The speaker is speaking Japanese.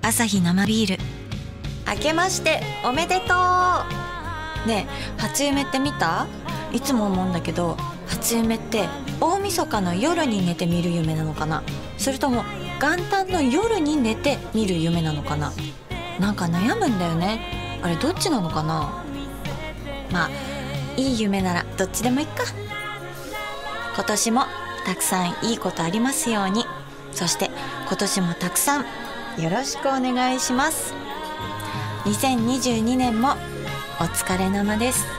アサヒ生ビール。明けましておめでとう。ねえ、初夢って見た？いつも思うんだけど、初夢って大晦日の夜に寝て見る夢なのかな、それとも元旦の夜に寝て見る夢なのかな。なんか悩むんだよね。あれどっちなのかな。まあいい夢ならどっちでもいいか。今年もたくさんいいことありますように。そして今年もたくさんよろしくお願いします。2022年もお疲れ様です。